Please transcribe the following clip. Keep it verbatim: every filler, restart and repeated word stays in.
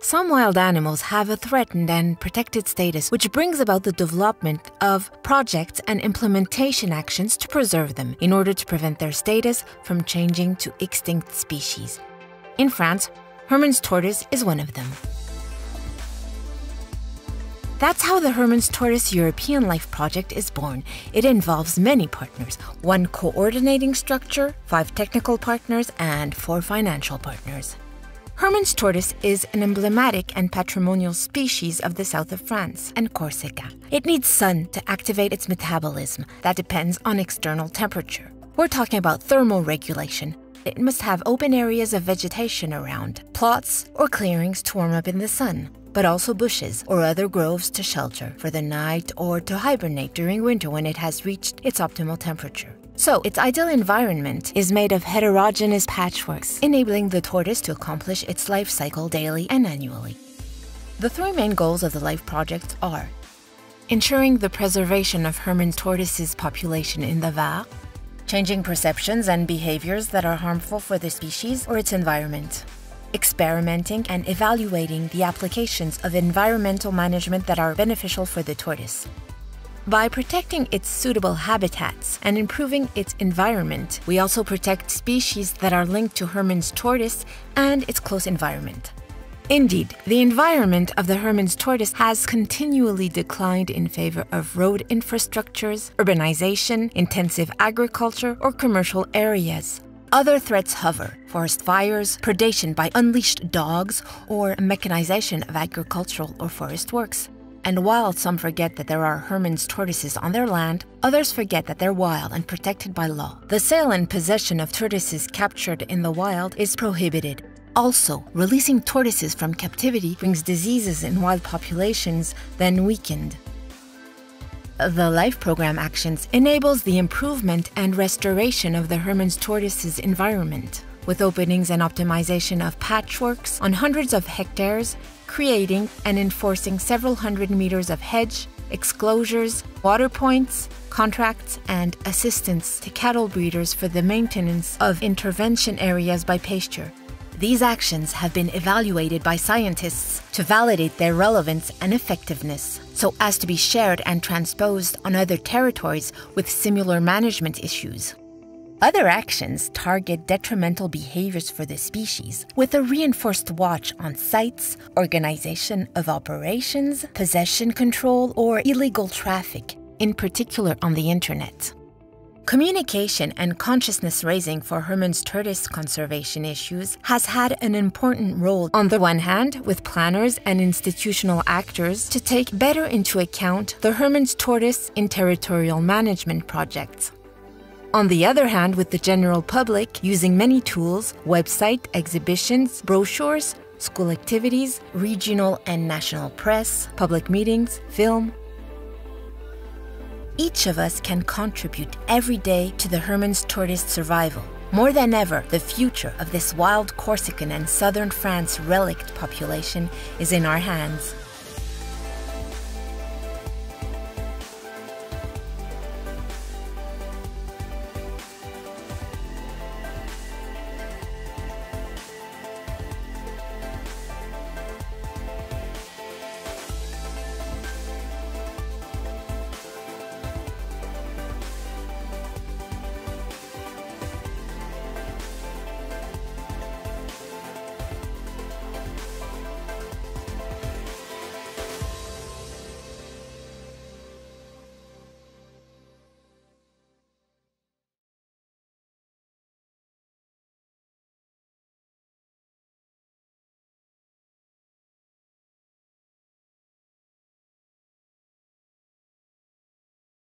Some wild animals have a threatened and protected status, which brings about the development of projects and implementation actions to preserve them in order to prevent their status from changing to extinct species. In France, Hermann's tortoise is one of them. That's how the Hermann's Tortoise European Life Project is born. It involves many partners, one coordinating structure, five technical partners, and four financial partners. Hermann's tortoise is an emblematic and patrimonial species of the south of France and Corsica. It needs sun to activate its metabolism that depends on external temperature. We're talking about thermal regulation. It must have open areas of vegetation around, plots or clearings to warm up in the sun, but also bushes or other groves to shelter for the night or to hibernate during winter when it has reached its optimal temperature. So, its ideal environment is made of heterogeneous patchworks, enabling the tortoise to accomplish its life cycle daily and annually. The three main goals of the Life Project are ensuring the preservation of Hermann's tortoises population in the Var, changing perceptions and behaviors that are harmful for the species or its environment, experimenting and evaluating the applications of environmental management that are beneficial for the tortoise. By protecting its suitable habitats and improving its environment, we also protect species that are linked to Hermann's tortoise and its close environment. Indeed, the environment of the Hermann's tortoise has continually declined in favor of road infrastructures, urbanization, intensive agriculture, or commercial areas. Other threats hover: forest fires, predation by unleashed dogs, or mechanization of agricultural or forest works. And while some forget that there are Hermann's tortoises on their land, others forget that they're wild and protected by law. The sale and possession of tortoises captured in the wild is prohibited. Also, releasing tortoises from captivity brings diseases in wild populations, then weakened. The Life Program Actions enables the improvement and restoration of the Hermann's tortoise's environment, with openings and optimization of patchworks on hundreds of hectares, creating and enforcing several hundred meters of hedge, exclosures, water points, contracts, and assistance to cattle breeders for the maintenance of intervention areas by pasture. These actions have been evaluated by scientists to validate their relevance and effectiveness, so as to be shared and transposed on other territories with similar management issues. Other actions target detrimental behaviors for the species, with a reinforced watch on sites, organization of operations, possession control, or illegal traffic, in particular on the internet. Communication and consciousness raising for Hermann's tortoise conservation issues has had an important role, on the one hand, with planners and institutional actors to take better into account the Hermann's tortoise in territorial management projects. On the other hand, with the general public using many tools, website, exhibitions, brochures, school activities, regional and national press, public meetings, film. Each of us can contribute every day to the Hermann's tortoise survival. More than ever, the future of this wild Corsican and southern France relict population is in our hands.